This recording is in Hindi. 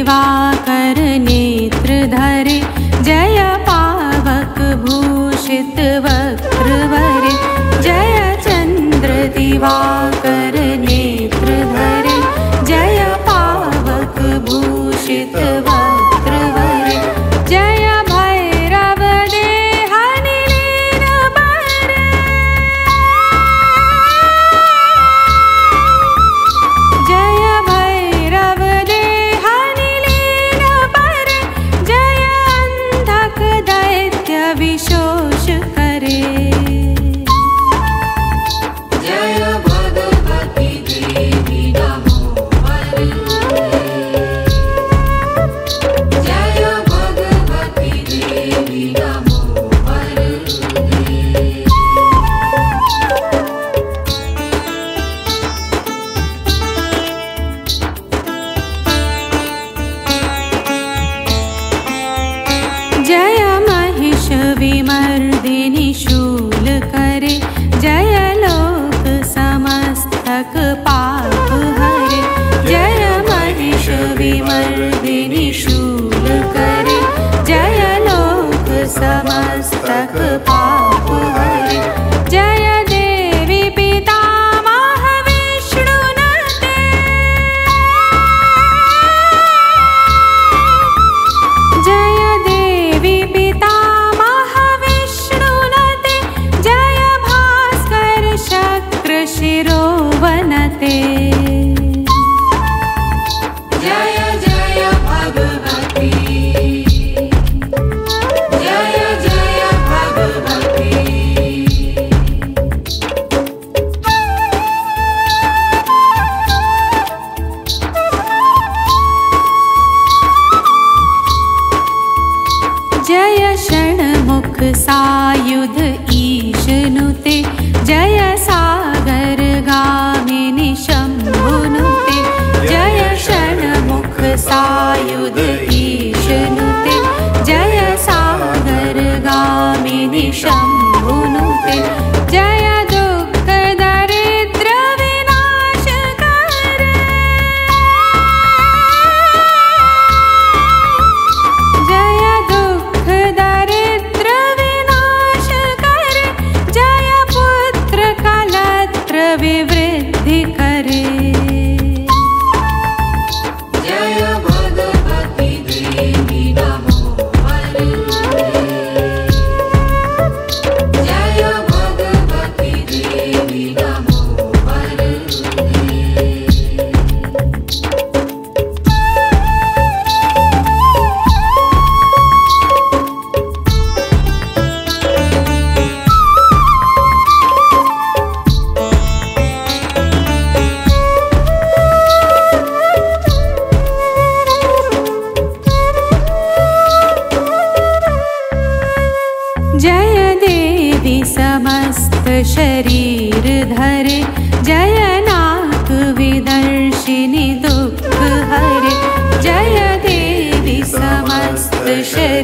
दिवाकर नेत्र धरे, जय पावक भूषित वक्त्रवर। जय चंद्र दिवाकर नेत्र धरे, जय पावक भूषित वक्त्रवर। जय भैरव देह नीलांबर, जय भैरव देह नीलांबर। जय अंधक दैत्य विशोष करे, जय भगवती देवी नमो वरदे। जय भगवती देवी नमो वरदे। जय महिष विमर्दिनी शूल करे, जय लोक समस्तक पाप हरे। जय महिष विमर्दिनी शूल करे, जय लोक समस्तक पाप हरे। जय देवी पितामह विष्णुनते, जय देवी पितामह विष्णुनते। जय भास्कर शक्र शिरोवनते, जय जय भगवती। जय जय भगवती। जय षण्मुख सायुध ईशनुते, जय सागर गामिनी शंभुनुते। जय षण्मुख सायुध ईशनुते, जय सागर गामिनी शंभुनुते। जय दुख दरिद्र विनाश करे, जय दुख दरिद्र विनाश करे। जय पुत्र कलत्र विवृद्धि करे, जय भगवती देवी नमो वरदे। जय भगवती देवी नमो वरदे। जय देवी समस्त शरीर धरे, जय नाक विदर्शिनी दुख हरे। जय देवी समस्त शरीर